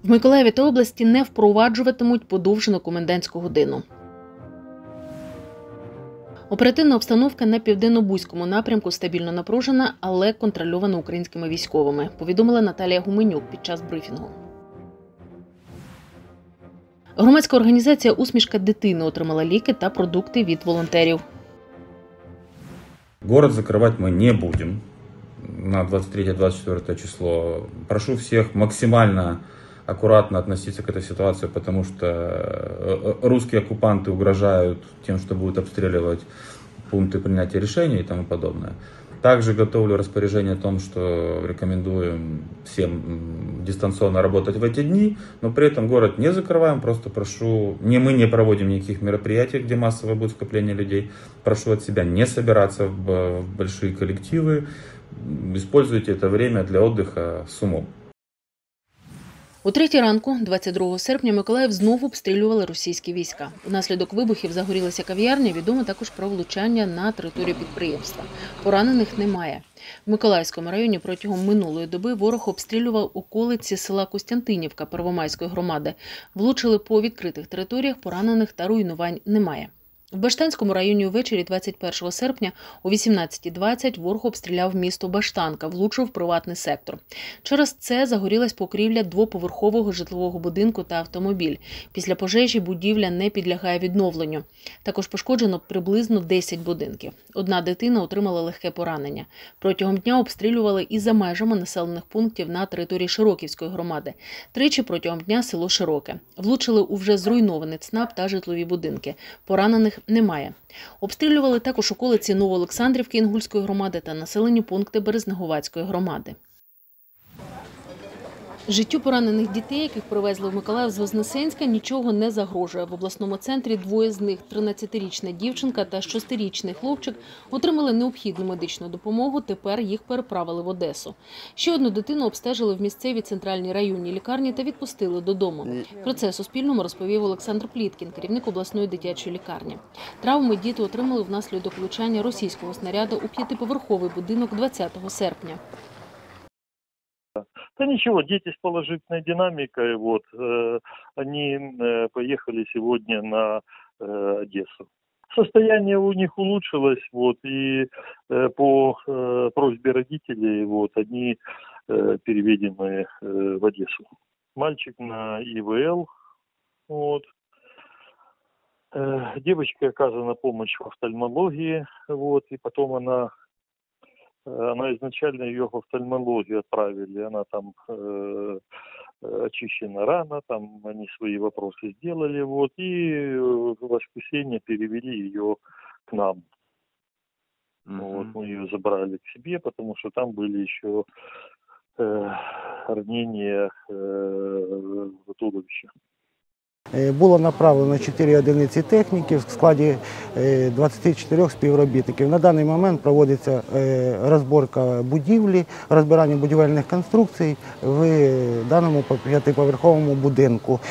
В Миколаєві та області не впроваджуватимуть подовжену комендантську годину. Оперативна обстановка на Південно-Бузькому напрямку стабільно напружена, але контрольована українськими військовими, повідомила Наталія Гуменюк під час брифінгу. Громадська організація «Усмішка дитини» отримала ліки та продукти від волонтерів. Город закрывать мы не будем на 23-24 число. Прошу всех максимально аккуратно относиться к этой ситуации, потому что русские оккупанты угрожают тем, что будут обстреливать пункты принятия решений и тому подобное. Также готовлю распоряжение о том, что рекомендуем всем дистанционно работать в эти дни, но при этом город не закрываем, просто прошу, мы не проводим никаких мероприятий, где массово будет скопление людей, прошу от себя не собираться в большие коллективы, используйте это время для отдыха с умом. У 3-й ранку, 22 серпня, Миколаїв знову обстрілювали російські війська. Унаслідок вибухів загорілася кав'ярня, відомо також про влучання на територію підприємства. Поранених немає. В Миколаївському районі протягом минулої доби ворог обстрілював околиці села Костянтинівка Первомайської громади. Влучили по відкритих територіях, поранених та руйнувань немає. В Баштанському районі увечері 21 серпня о 18:20 ворог обстріляв місто Баштанка, влучив в приватний сектор. Через це загорілась покрівля двоповерхового житлового будинку та автомобіль. Після пожежі будівля не підлягає відновленню. Також пошкоджено приблизно 10 будинків. Одна дитина отримала легке поранення. Протягом дня обстрілювали і за межами населених пунктів на території Широківської громади. Тричі протягом дня село Широке. Влучили у вже зруйнований ЦНАП та житлові будинки. Поранених немає. Обстрілювали також околиці Новоолександрівки Інгульської громади та населені пункти Березнеговацької громади. Життю поранених дітей, яких привезли в Миколаїв з Вознесенська, нічого не загрожує. В обласному центрі двоє з них – 13-річна дівчинка та 6-річний хлопчик – отримали необхідну медичну допомогу, тепер їх переправили в Одесу. Ще одну дитину обстежили в місцевій центральній районній лікарні та відпустили додому. Про це Суспільному розповів Олександр Пліткін, керівник обласної дитячої лікарні. Травми діти отримали внаслідок влучання російського снаряду у 5-поверховий будинок 20 серпня. Да ничего, дети с положительной динамикой, они поехали сегодня на Одессу. Состояние у них улучшилось, и по просьбе родителей, они переведены в Одессу. Мальчик на ИВЛ, девочке оказана помощь в офтальмологии, и потом она изначально ее в офтальмологию отправили, она там очищена рана, там они свои вопросы сделали, и в воскресенье перевели ее к нам. Мы ее забрали к себе, потому что там были еще ранения в туловище. Було направлено 4 одиниці техніки в складі 24 співробітників. На даний момент проводиться розборка будівлі, розбирання будівельних конструкцій в даному 5-поверховому будинку.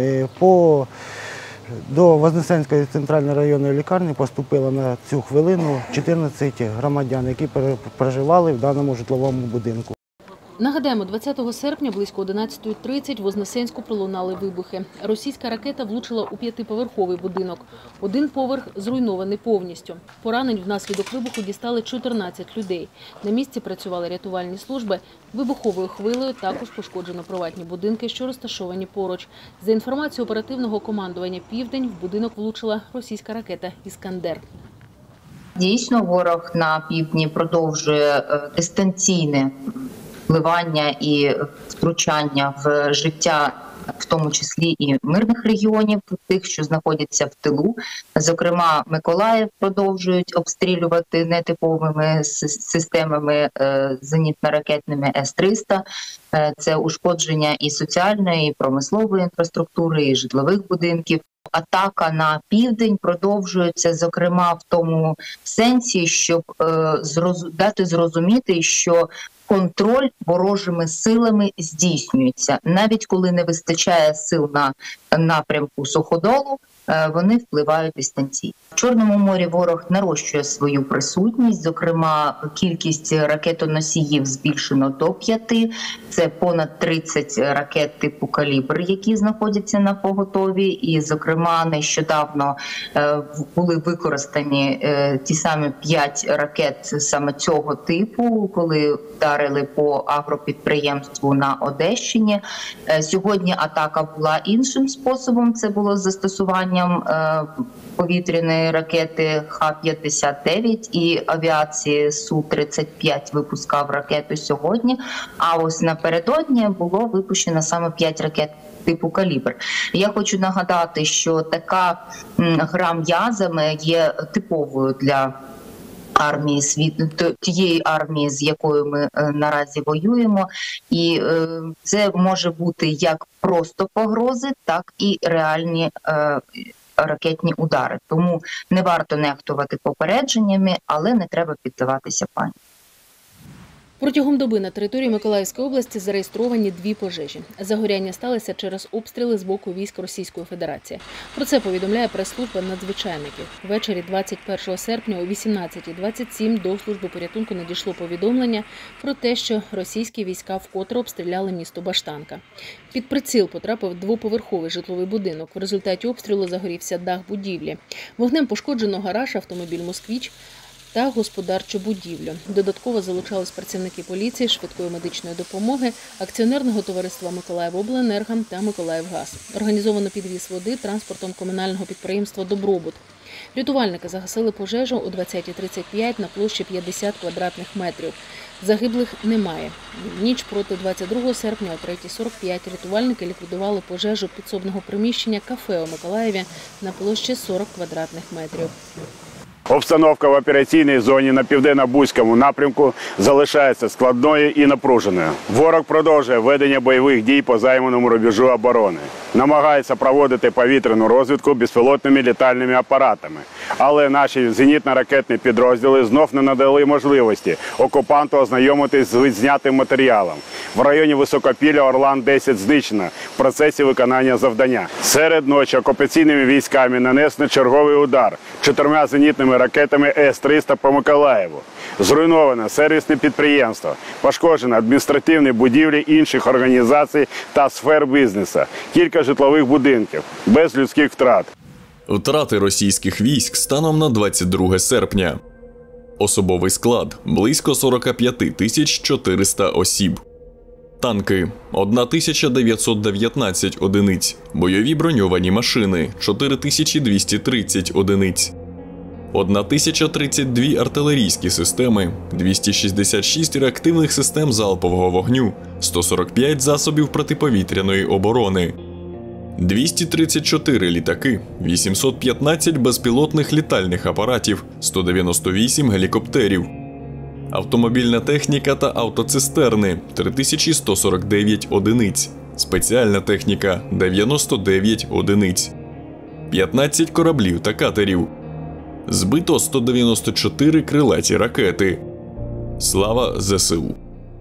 До Вознесенської центральної районної лікарні поступило на цю хвилину 14 громадян, які проживали в даному житловому будинку. Нагадаємо, 20 серпня близько 11:30 в Вознесенську пролунали вибухи. Російська ракета влучила у 5-поверховий будинок. Один поверх зруйнований повністю. Поранень внаслідок вибуху дістали 14 людей. На місці працювали рятувальні служби. Вибуховою хвилею також пошкоджено приватні будинки, що розташовані поруч. За інформацією оперативного командування «Південь», в будинок влучила російська ракета «Іскандер». Дійсно, ворог на півдні продовжує дистанційне впливання і втручання в життя, в тому числі і мирних регіонів, тих, що знаходяться в тилу. Зокрема, Миколаїв продовжують обстрілювати нетиповими системами зенітно-ракетними С-300. Це ушкодження і соціальної, і промислової інфраструктури, і житлових будинків. Атака на південь продовжується, зокрема, в тому сенсі, щоб дати зрозуміти, що контроль ворожими силами здійснюється. Навіть коли не вистачає сил на напрямку Суходолу, вони впливають дистанційно. В Чорному морі ворог нарощує свою присутність, зокрема, кількість ракетоносіїв збільшено до 5. Це понад 30 ракет типу «Калібр», які знаходяться на поготові. І, зокрема, нещодавно були використані ті самі 5 ракет саме цього типу, коли вдарили по агропідприємству на Одещині. Сьогодні атака була іншим способом. Це було з застосуванням повітряної ракети Х-59 і авіації Су-35 випускав ракету сьогодні. А ось напередодні було випущено саме 5 ракет типу «Калібр». Я хочу нагадати, що така гра м'язами є типовою для армії тієї армії, з якою ми наразі воюємо, і це може бути як просто погрози, так і реальні ракетні удари. Тому не варто нехтувати попередженнями, але не треба піддаватися паніці. Протягом доби на території Миколаївської області зареєстровані 2 пожежі. Загоряння сталося через обстріли з боку військ Російської Федерації. Про це повідомляє прес-служба надзвичайників. Ввечері 21 серпня о 18:27 до служби порятунку надійшло повідомлення про те, що російські війська вкотре обстріляли місто Баштанка. Під приціл потрапив 2-поверховий житловий будинок. В результаті обстрілу загорівся дах будівлі. Вогнем пошкоджено гараж, автомобіль «Москвич» та господарчу будівлю. Додатково залучались працівники поліції, швидкої медичної допомоги, акціонерного товариства «Миколаївобленерго» та «Миколаївгаз». Організовано підвіз води транспортом комунального підприємства «Добробут». Рятувальники загасили пожежу о 20:35 на площі 50 квадратних метрів. Загиблих немає. В ніч проти 22 серпня о 3:45 рятувальники ліквідували пожежу підсобного приміщення кафе у Миколаєві на площі 40 квадратних метрів. Обстановка в операційній зоні на південно-бузькому напрямку залишається складною і напруженою. Ворог продовжує ведення бойових дій по займаному рубежу оборони. Намагається проводити повітряну розвідку безпілотними літальними апаратами. Але наші зенітно-ракетні підрозділи знов не надали можливості окупанту ознайомитись з відзнятим матеріалом. В районі Високопілля Орлан-10 знищено в процесі виконання завдання. Серед ночі окупаційними військами нанесено черговий удар 4 зенітними ракетами С-300 по Миколаєву. Зруйновано сервісне підприємство, пошкоджено адміністративні будівлі інших організацій та сфер бізнесу, кілька житлових будинків, без людських втрат. Втрати російських військ станом на 22 серпня. Особовий склад – близько 45 400 осіб. Танки – 1919 одиниць. Бойові броньовані машини – 4230 одиниць. 1032 артилерійські системи, 266 реактивних систем залпового вогню, 145 засобів протиповітряної оборони, 234 літаки, 815 безпілотних літальних апаратів, 198 гелікоптерів, автомобільна техніка та автоцистерни – 3149 одиниць, спеціальна техніка – 99 одиниць, 15 кораблів та катерів. Збито 194 крилаті ракети. Слава ЗСУ!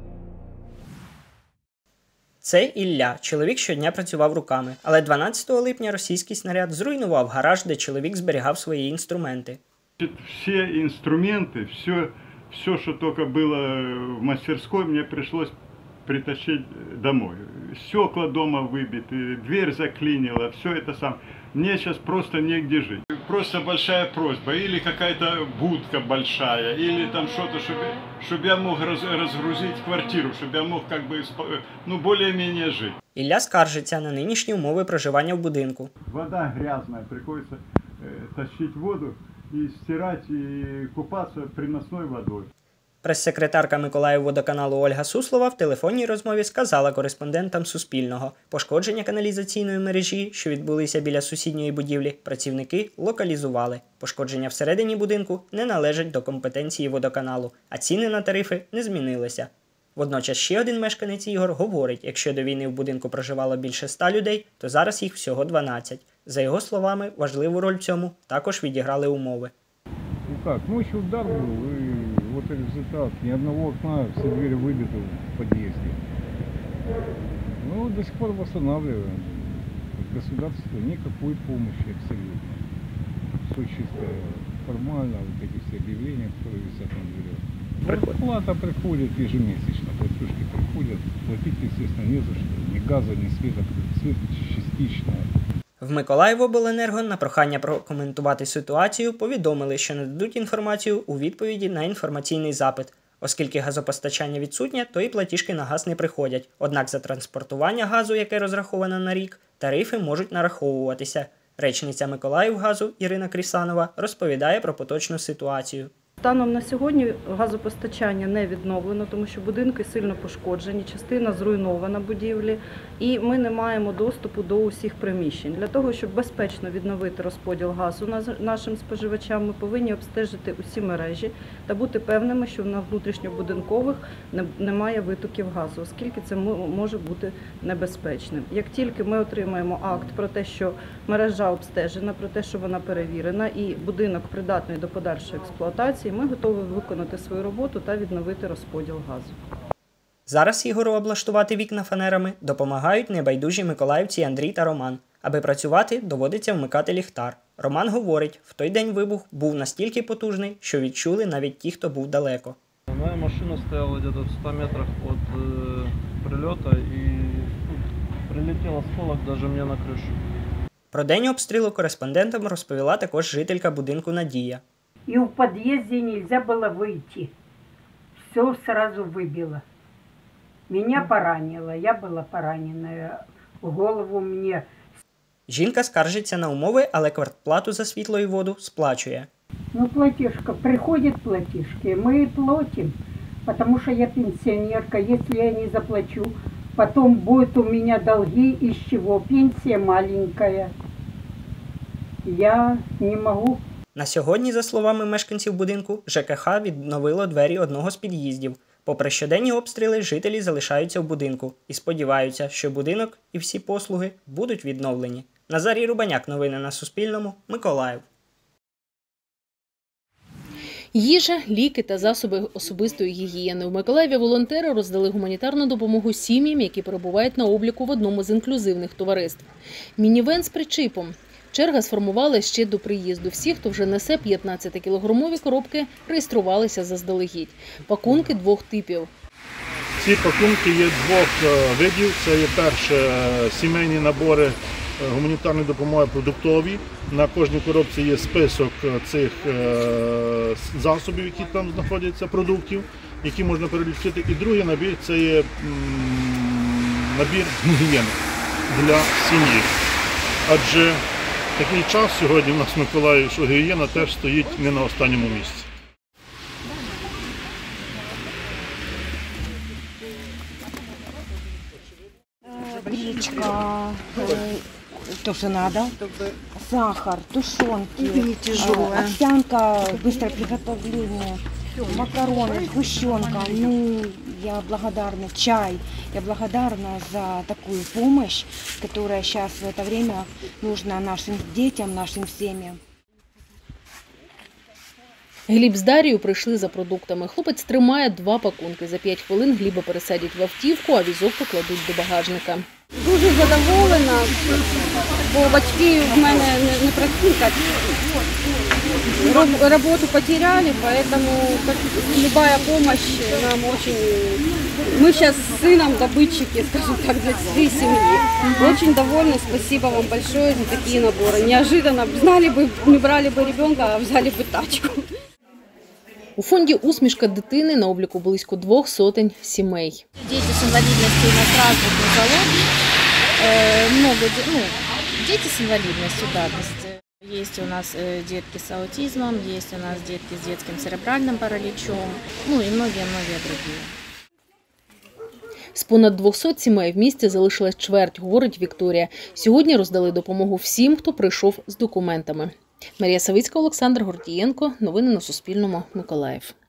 Це Ілля. Чоловік щодня працював руками. Але 12 липня російський снаряд зруйнував гараж, де чоловік зберігав свої інструменти. Всі інструменти, все, що тільки було в мастерській, мені прийшлось притащить домой. Стекла дома выбиты, дверь заклинила, все это сам. Мне сейчас просто негде жить. Просто большая просьба, или какая-то будка большая, или там что-то, чтобы я мог разгрузить квартиру, чтобы я мог как бы, более-менее жить. Ілля скаржиться на нинішні умови проживання в будинку. Вода грязная, приходится тащить воду и стирать, и купаться приносной водой. Прес-секретарка Миколаївводоканалу Ольга Суслова в телефонній розмові сказала кореспондентам Суспільного. Пошкодження каналізаційної мережі, що відбулися біля сусідньої будівлі, працівники локалізували. Пошкодження всередині будинку не належать до компетенції водоканалу, а ціни на тарифи не змінилися. Водночас ще один мешканець Ігор говорить, якщо до війни в будинку проживало більше 100 людей, то зараз їх всього 12. За його словами, важливу роль в цьому також відіграли умови. Ночью удар был, и вот результат. Ни одного окна, все двери выбиты в подъезде. До сих пор восстанавливаем. государства никакой помощи абсолютно. Все чисто формально, вот эти все объявления, которые висят на дверях. Плата приходит ежемесячно, платежки приходят, платить, естественно, не за что. Ни газа, ни света, свет частично. В Миколаївобленерго на прохання прокоментувати ситуацію повідомили, що нададуть інформацію у відповіді на інформаційний запит. Оскільки газопостачання відсутнє, то і платіжки на газ не приходять. Однак за транспортування газу, яке розраховано на рік, тарифи можуть нараховуватися. Речниця Миколаївгазу Ірина Крісанова розповідає про поточну ситуацію. Станом на сьогодні газопостачання не відновлено, тому що будинки сильно пошкоджені, частина зруйнована будівлі, і ми не маємо доступу до усіх приміщень. Для того, щоб безпечно відновити розподіл газу нашим споживачам, ми повинні обстежити усі мережі та бути певними, що на внутрішньобудинкових немає витоків газу, оскільки це може бути небезпечним. Як тільки ми отримаємо акт про те, що мережа обстежена, про те, що вона перевірена і будинок придатний до подальшої експлуатації, ми готові виконати свою роботу та відновити розподіл газу. Зараз Ігору облаштувати вікна фанерами допомагають небайдужі миколаївці Андрій та Роман. Аби працювати, доводиться вмикати ліхтар. Роман говорить, в той день вибух був настільки потужний, що відчули навіть ті, хто був далеко. Моя машина стояла десь в 100 метрах від прильоту і прилетів осколок навіть мені на кришу. Про день обстрілу кореспондентам розповіла також жителька будинку Надія. И в подъезде нельзя было выйти. Все сразу выбило. Меня поранило, я была пораненная. В голову мне. Жінка скаржиться на умови, але квартплату за світло і воду сплачує. Ну, платежка, приходят платежки, мы платим, потому что я пенсионерка. Если я не заплачу, потом будут у меня долги, из чего пенсия маленькая. Я не могу. На сьогодні, за словами мешканців будинку, ЖКХ відновило двері одного з під'їздів. Попри щоденні обстріли, жителі залишаються в будинку і сподіваються, що будинок і всі послуги будуть відновлені. Назарій Рубаняк, новини на Суспільному, Миколаїв. Їжа, ліки та засоби особистої гігієни. У Миколаєві волонтери роздали гуманітарну допомогу сім'ям, які перебувають на обліку в одному з інклюзивних товариств. Мінівен з причіпом. Черга сформувала ще до приїзду. Всі, хто вже несе 15-кілограмові коробки, реєструвалися заздалегідь. Пакунки двох типів. Ці пакунки є двох видів. Це є перше сімейні набори гуманітарної допомоги продуктові. На кожній коробці є список цих засобів, які там знаходяться, продуктів, які можна перелічити. І другий набір – це є набір гігієни для сім'ї. Адже такий час сьогодні у нас в Миколаєві, що гігієна теж стоїть не на останньому місці. Гречка, то, что надо, сахар, тушенки, овсянка, быстрое приготовление, макароны, сгущенка. Ну, я благодарна, чай. Я благодарна за такую помощь, которая сейчас в это время нужна нашим детям, нашим семьям. Гліб з Дарією прийшли за продуктами. Хлопець тримає 2 пакунки. За 5 хвилин Гліба пересадять в автівку, а візок покладуть до багажника. Дуже задоволена, бо батьки в мене не працюють. Роботу потеряли, поэтому любая помощь нам очень... Мы сейчас с сыном добытчики, скажем так, для всей семьи. Очень довольны, спасибо вам большое за такие наборы. Неожиданно, знали бы, не брали бы ребенка, а взяли бы тачку. У фонді «Усмішка дитини» на обліку близько 200 сімей. Дети с инвалидностью у нас разных нозологий. Дети с инвалидностью, да. Есть у нас детки с аутизмом, есть у нас детки с детским церебральным параличом, ну и многие-многие другие. З понад 200 сімей в місті залишилась чверть, говорить Вікторія. Сьогодні роздали допомогу всім, хто прийшов з документами. Марія Савицька, Олександр Гордієнко. Новини на Суспільному. Миколаїв.